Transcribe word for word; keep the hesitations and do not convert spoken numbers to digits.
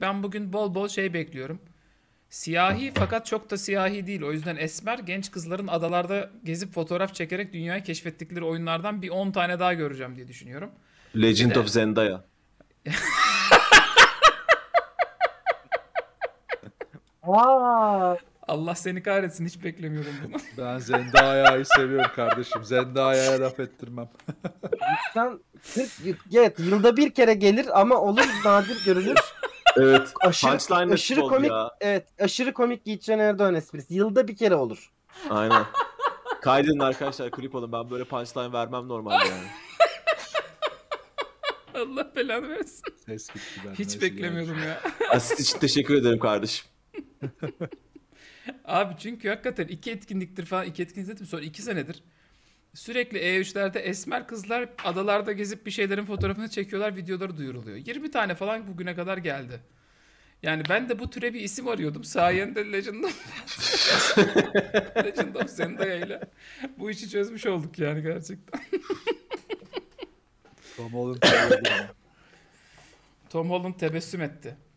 ben bugün bol bol şey bekliyorum. Siyahi fakat çok da siyahi değil. O yüzden esmer genç kızların adalarda gezip fotoğraf çekerek dünyayı keşfettikleri oyunlardan bir on tane daha göreceğim diye düşünüyorum. Bir Legend of de Zendaya. Aa, Allah seni kahretsin, hiç beklemiyordum bunu. Ben Zendaya'yı seviyorum kardeşim. Zendaya'ya laf ettirmem. sen kırk yıl- evet, yılda bir kere gelir ama olur, nadir görülür. Evet. Aşırı Punchline aşırı nasip oldu komik. ya. Evet, aşırı komik Yiğitcan Erdoğan esprisi. Yılda bir kere olur. Aynen. Kaydedin arkadaşlar, klip alın. Ben böyle punchline vermem normalde yani. Allah belanı versin. Ses gitti benden. Hiç beklemiyordum ya. Asist için teşekkür ederim kardeşim. Abi çünkü hakikaten iki etkinliktir falan, iki etkinlik dedim sonra iki senedir. Sürekli E üç'lerde esmer kızlar adalarda gezip bir şeylerin fotoğrafını çekiyorlar, videoları duyuruluyor. yirmi tane falan bugüne kadar geldi. Yani ben de bu türe bir isim arıyordum. Sayende Legend of, Legend of Zendaya ile bu işi çözmüş olduk yani gerçekten. Tom Holland. Tom Holland tebessüm etti.